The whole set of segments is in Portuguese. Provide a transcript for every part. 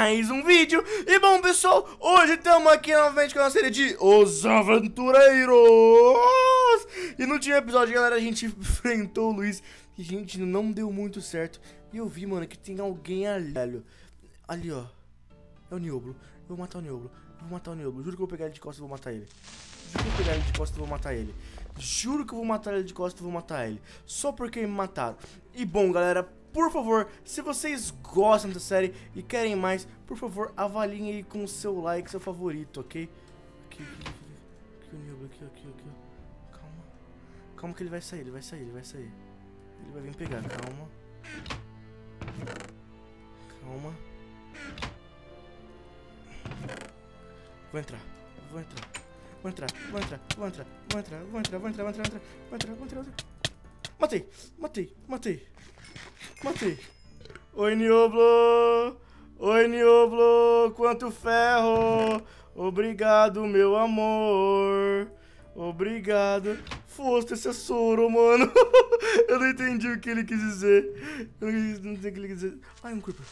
mais um vídeo. E bom, pessoal, hoje estamos aqui novamente com a série de Os Aventureiros. E no último episódio, galera, a gente enfrentou o Luiz e a gente não deu muito certo. E eu vi, mano, que tem alguém ali, ó. É o Nioblo. Eu vou matar o Nioblo. Eu vou matar o Nioblo. Juro que eu vou pegar ele de costas e vou matar ele. Juro que eu vou pegar ele de costas e vou matar ele. Juro que eu vou matar ele de costas e vou matar ele. Só porque me mataram. E bom, galera, por favor, se vocês gostam da série e querem mais, por favor, avaliem aí com o seu like, seu favorito, ok? Aqui o Nioblo, aqui. Calma. Calma que ele vai sair, ele vai sair. Ele vai vir pegar, calma. Calma. Vou entrar. Matei. Oi, Nioblo, quanto ferro. Obrigado, meu amor. Obrigado. Foste esse soro, mano. Eu não entendi o que ele quis dizer. Eu não sei o que ele quis dizer. Ai, um creeper.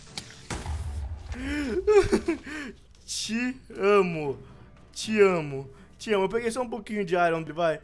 Te amo. Eu peguei só um pouquinho de iron dele, vai.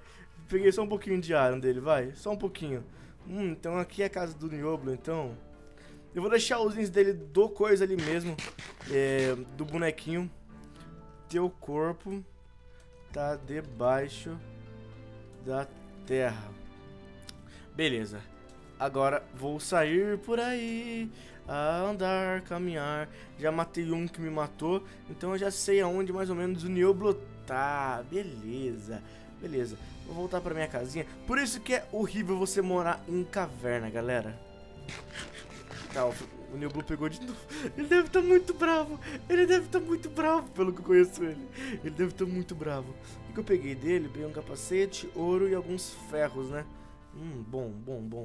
Só um pouquinho. Então aqui é a casa do Nioblo, então. Eu vou deixar os links dele do coisa ali mesmo. Do bonequinho. Teu corpo tá debaixo da terra. Beleza. Agora vou sair por aí. A andar, caminhar. Já matei um que me matou, então eu já sei aonde mais ou menos o Nioblo tá. Beleza. Vou voltar pra minha casinha. Por isso que é horrível você morar em caverna, galera. Tá, o Nioblo pegou de novo. Ele deve estar muito bravo. Pelo que eu conheço ele. Ele deve estar muito bravo. O que eu peguei dele? Peguei um capacete, ouro e alguns ferros, né? Bom.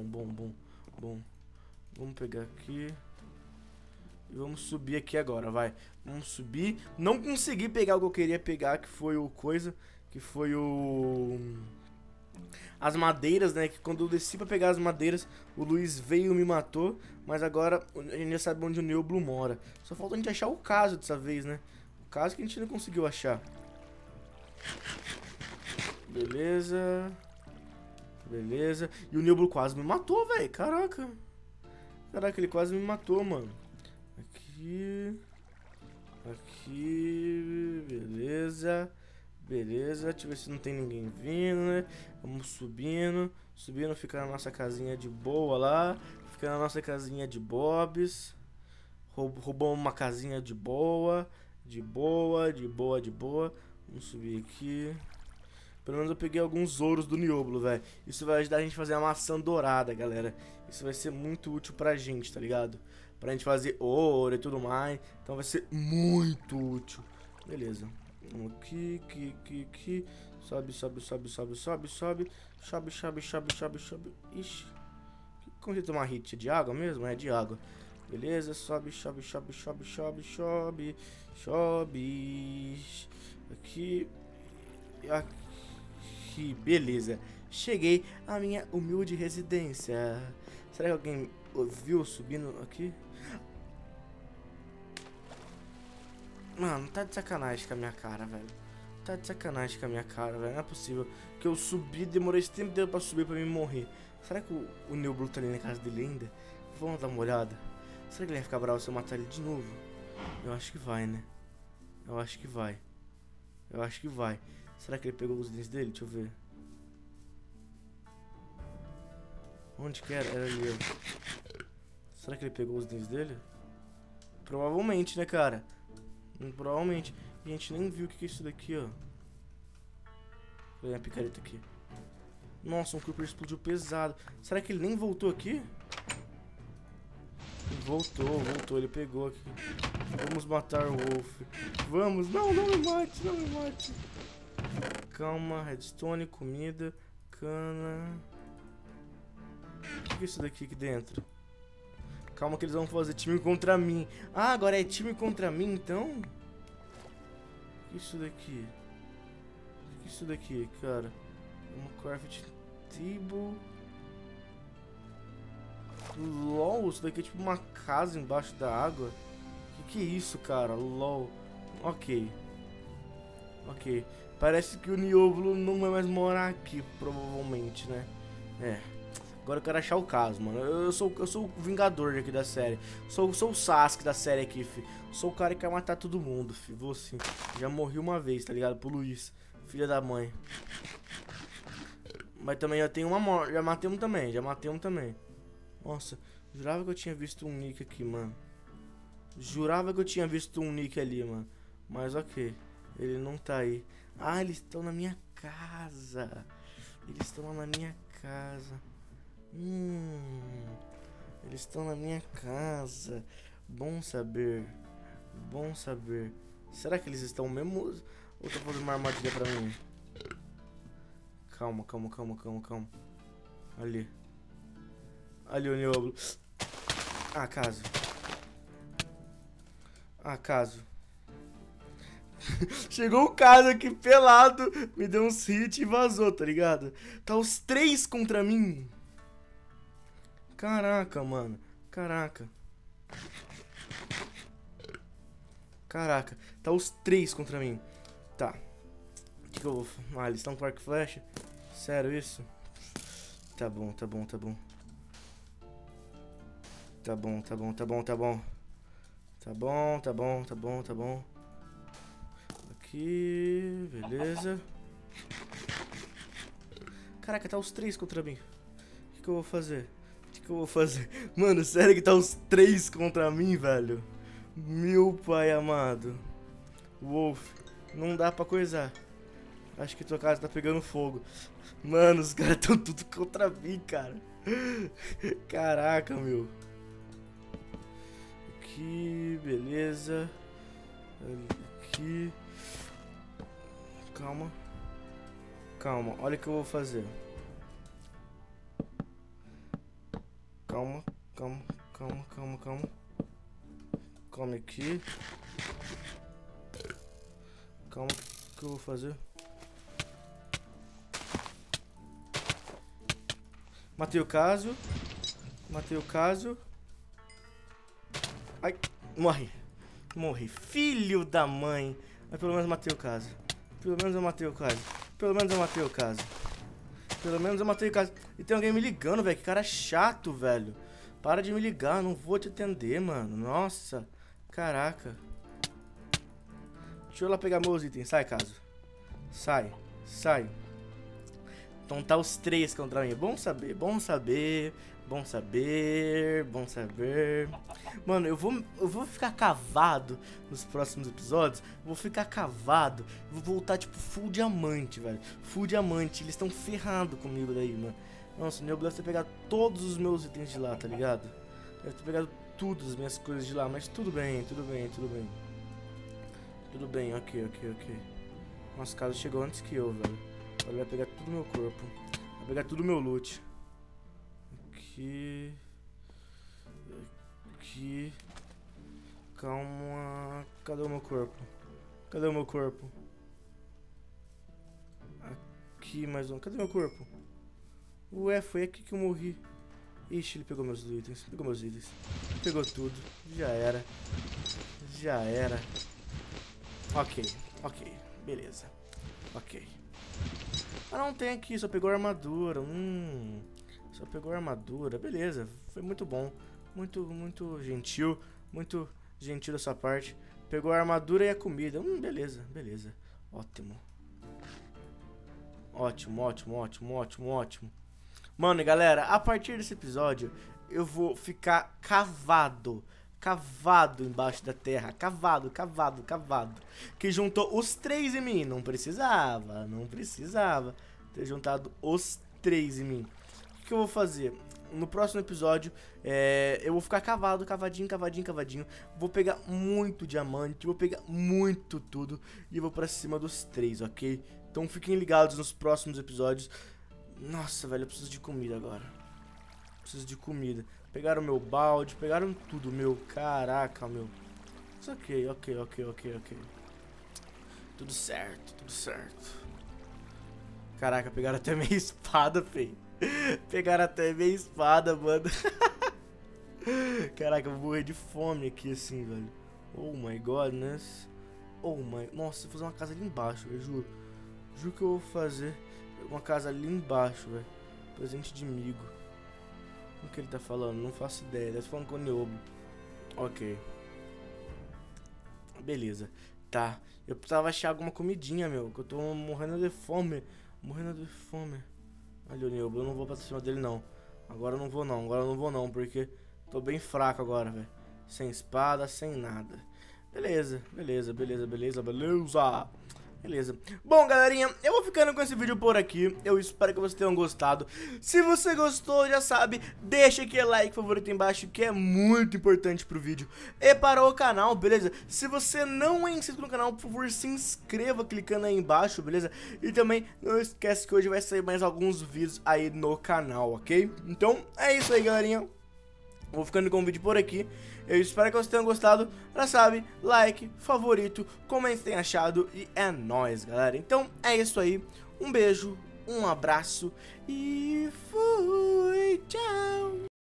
Vamos pegar aqui. E vamos subir aqui agora, vai. Vamos subir. Não consegui pegar o que eu queria pegar, que foi o coisa. Que foi o... as madeiras, né? Que quando eu desci pra pegar as madeiras, o Luiz veio e me matou. Mas agora a gente já sabe onde o Nioblo mora. Só falta a gente achar o caso dessa vez, né? O caso que a gente não conseguiu achar. Beleza. E o Nioblo quase me matou, velho. Caraca, ele quase me matou, mano. Aqui, beleza. Deixa eu ver se não tem ninguém vindo, né? Vamos subindo, fica na nossa casinha de boa lá. Fica na nossa casinha de bobs. Roubamos uma casinha de boa. De boa. Vamos subir aqui. Pelo menos eu peguei alguns ouros do Nioblo, velho. Isso vai ajudar a gente a fazer a maçã dourada, galera. Isso vai ser muito útil pra gente, tá ligado? Pra gente fazer ouro e tudo mais. Então vai ser muito útil. Beleza. Vamos aqui. Sobe. Ixi. Como você toma hit? É de água mesmo? É de água. Beleza, sobe. Aqui. Beleza. Cheguei à minha humilde residência. Será que alguém ouviu subindo aqui? Mano, tá de sacanagem com a minha cara, velho. Não é possível que eu subi, demorei esse tempo inteiro pra subir pra me morrer. Será que o Nioblo tá ali na casa dele ainda? Vamos dar uma olhada. Será que ele vai ficar bravo se eu matar ele de novo? Eu acho que vai, né? Eu acho que vai. Será que ele pegou os dentes dele? Deixa eu ver. Onde que era? Era ali, ó. Será que ele pegou os dentes dele? Provavelmente, né, cara? Provavelmente. E a gente nem viu o que é isso daqui, ó. Olha a picareta aqui. Nossa, um creeper explodiu pesado. Será que ele nem voltou aqui? Voltou. Ele pegou aqui. Vamos matar o Wolf. Vamos. Não me mate. Calma, redstone, comida, cana. O que é isso daqui dentro? Calma que eles vão fazer time contra mim. Ah, agora é time contra mim, então? O que é isso daqui? Cara? Uma craft table. LOL, isso daqui é tipo uma casa embaixo da água. Que isso, cara? LOL. Ok. Ok. Parece que o Nioblo não vai mais morar aqui, provavelmente, né? É. Agora eu quero achar o caso, mano. Eu sou o Vingador aqui da série. Sou o Sasuke da série aqui, fi. Sou o cara que quer matar todo mundo, fi. Vou sim. Já morri uma vez, tá ligado? Pro Luiz, filha da mãe. Mas também eu tenho uma morte. Já matei um também, Nossa, jurava que eu tinha visto um nick aqui, mano. Jurava que eu tinha visto um nick ali, mano. Mas ok, ele não tá aí. Ah, eles estão na minha casa. Eles estão lá na minha casa. Eles estão na minha casa. Bom saber. Bom saber. Será que eles estão mesmo? Ou tá fazendo uma armadilha pra mim? Calma. Ali. Ali o Nioblo. Acaso. Chegou o caso aqui pelado, me deu uns hits e vazou, tá ligado? Tá os 3 contra mim. Caraca, mano. Caraca, tá os 3 contra mim. Tá. O que eu vou... Ah, eles estão com arco e flecha? Sério isso? Tá bom. Tá bom. Aqui, beleza. Caraca, tá os 3 contra mim. O que eu vou fazer? Mano, sério que tá os 3 contra mim, velho? Meu pai amado. Wolf, não dá pra coisar. Acho que tua casa tá pegando fogo. Mano, os caras tão tudo contra mim, cara. Caraca, meu. Aqui, beleza. Aqui. Calma, olha o que eu vou fazer. Calma. Calma aqui. Calma, o que eu vou fazer? Matei o caso. Ai, morri. Filho da mãe. Mas pelo menos matei o caso. Pelo menos eu matei o caso. E tem alguém me ligando, velho. Que cara chato, velho. Para de me ligar, não vou te atender, mano. Nossa. Caraca. Deixa eu lá pegar meus itens. Sai, caso. Sai. Então tá os 3 contra mim. Bom saber. Mano, eu vou ficar cavado nos próximos episódios. Vou voltar tipo full diamante, velho. Eles estão ferrados comigo daí, mano. Nossa, o Nioblo deve ter pegado todos os meus itens de lá, tá ligado? Deve ter pegado tudo as minhas coisas de lá. Mas tudo bem. Ok. Nossa, o cara chegou antes que eu, velho. Ele vai pegar tudo meu corpo. Vai pegar tudo meu loot. Aqui. Calma. Cadê o meu corpo? Aqui, mais um. Cadê meu corpo? Ué, foi aqui que eu morri. Ixi, ele pegou meus itens. Pegou tudo. Já era. Ok. Beleza. Ok. Ah, não tem aqui. Só pegou a armadura. Beleza. Foi muito bom. Muito gentil. Muito gentil da sua parte. Pegou a armadura e a comida. Beleza. Ótimo. Mano, e galera, a partir desse episódio, eu vou ficar cavado embaixo da terra. Cavado. Que juntou os 3 em mim. Não precisava ter juntado os 3 em mim. O que eu vou fazer? No próximo episódio, eu vou ficar cavadinho. Vou pegar muito diamante, vou pegar muito tudo e vou pra cima dos 3, ok? Então fiquem ligados nos próximos episódios. Nossa, velho, eu preciso de comida agora. Pegaram meu balde, pegaram tudo, meu. Caraca, meu. Isso ok. Tudo certo. Caraca, pegaram até minha espada, feio. Mano. Caraca, eu vou morrer de fome aqui, assim, velho. Oh my godness. Oh my... Nossa, vou fazer uma casa ali embaixo, velho, juro. Juro que eu vou fazer uma casa ali embaixo, velho. Presente de amigo. O que ele tá falando? Não faço ideia. Ele tá falando com o Niobe. Ok. Beleza. Tá. Eu precisava achar alguma comidinha, meu. Que eu tô morrendo de fome. Morrendo de fome. Olha o Niobe. Eu não vou pra cima dele, não. Agora eu não vou, não. Agora eu não vou, não. Porque tô bem fraco agora, velho. Sem espada, sem nada. Beleza. Beleza, beleza, beleza, beleza. Beleza. Bom, galerinha, eu vou ficando com esse vídeo por aqui. Eu espero que vocês tenham gostado. Se você gostou, já sabe, deixa aquele like favorito aí embaixo, que é muito importante pro vídeo e para o canal, beleza? Se você não é inscrito no canal, por favor, se inscreva clicando aí embaixo, beleza? E também não esquece que hoje vai sair mais alguns vídeos aí no canal, ok? Então, é isso aí, galerinha. Vou ficando com o vídeo por aqui. Eu espero que vocês tenham gostado. Já sabe, like, favorito, comente se tem achado. E é nóis, galera. Então é isso aí. Um beijo, um abraço e fui. Tchau.